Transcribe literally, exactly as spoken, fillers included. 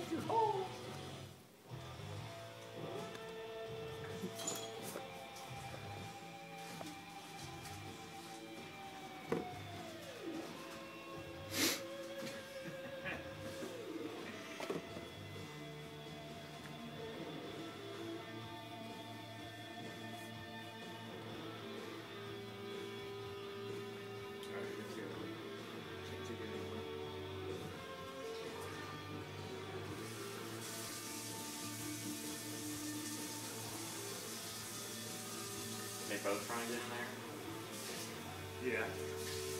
Oh. They both trying to get in there? Yeah.